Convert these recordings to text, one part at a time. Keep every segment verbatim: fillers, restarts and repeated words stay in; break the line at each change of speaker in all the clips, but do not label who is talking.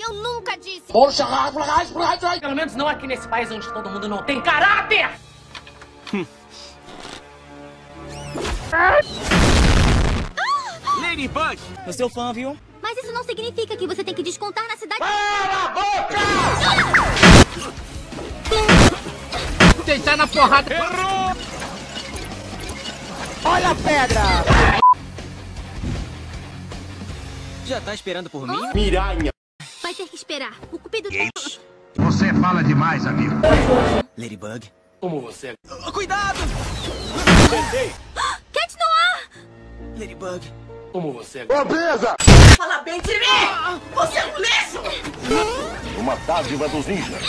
Eu nunca disse.
Pelo menos não aqui nesse país onde todo mundo não tem caráter.
Hum. Ladybug!
Eu sou fã, viu?
Mas isso não significa que você tem que descontar na cidade.
Cala a boca! Tentar na porrada. Errou!
Olha a pedra!
Já tá esperando por mim?
Miranha!
Vai ter que esperar. O Cupido...
Você fala demais, amigo.
Ladybug?
Como você?
Oh, cuidado!
Cat Noir!
Ladybug?
Como você?
Obesa!
Fala bem de mim! Você é um lixo!
Uma dádiva dos ninjas.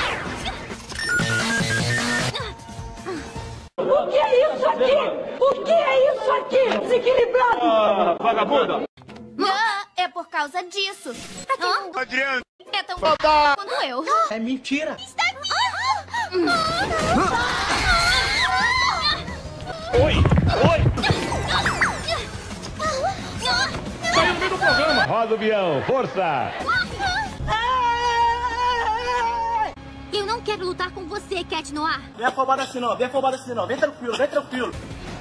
O que é isso aqui? O que é isso aqui? Desequilibrado!
Ah, vagabunda!
Ah, é por causa disso. Pra quem não
Adriano!
é tão quanto eu.
É mentira!
Está aqui!
Oi! Oi!
Saiu no meio do programa!
Roda o peão, força!
Eu não quero lutar com você, Cat Noir.
Vem afobado assim não, vem afobado assim não. Vem tranquilo, vem tranquilo.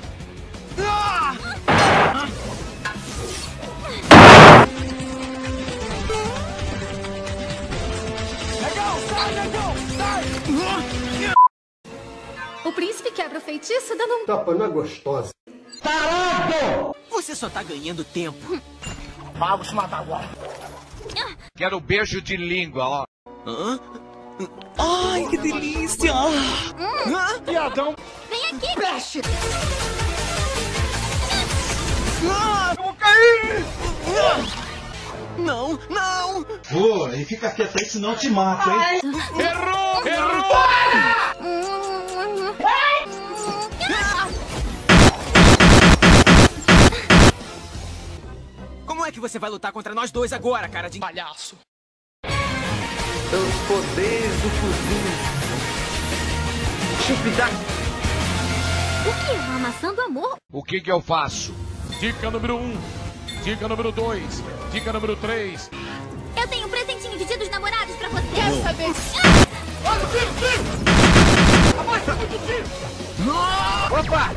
O príncipe quebra o feitiço dando um...
Tapa na gostosa.
Você só tá ganhando tempo.
Ah, vou te matar agora.
Quero beijo de língua, ó.
Hã? Ai, que delícia! Hã?
Piadão!
Vem aqui! Peste!
Ah!
Eu vou cair!
Não, não!
Pô, e fica quieto aí, senão eu te mato, hein?
Errou! Errou!
Como é que você vai lutar contra nós dois agora, cara de
Palhaço!
Os poderes do cozinho. Chupidar.
O que? Uma maçã do amor?
O que que eu faço?
Dica número um. Dica número dois. Dica número três.
Eu tenho um presentinho de dia dos namorados pra você. Quero saber.
Olha o tiro, tiro! Abaixa muito tiro!
Opa!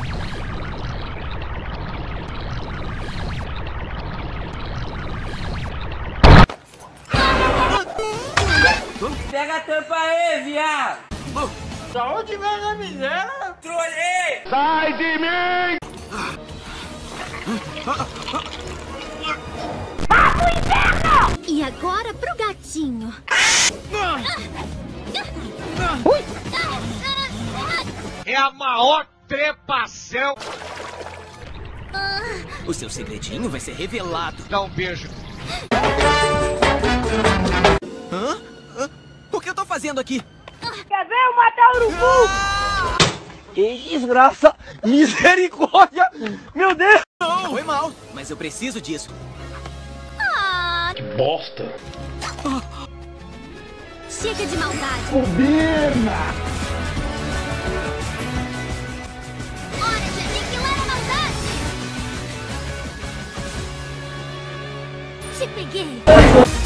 Pega a tampa aí, viado!
Da onde vem a miséria?
Trolei!
Sai de mim!
E agora pro gatinho.
É a maior trepação.
O seu segredinho vai ser revelado.
Dá um beijo.
Hã? Hã? O que eu tô fazendo aqui?
Quer ver eu matar o urubu?
Ah!
Que desgraça! Misericórdia! Meu Deus!
Não! Foi mal, mas eu preciso disso.
Ah,
Bosta!
chega de maldade.
Governa!
Hora de aniquilar a maldade. Te peguei.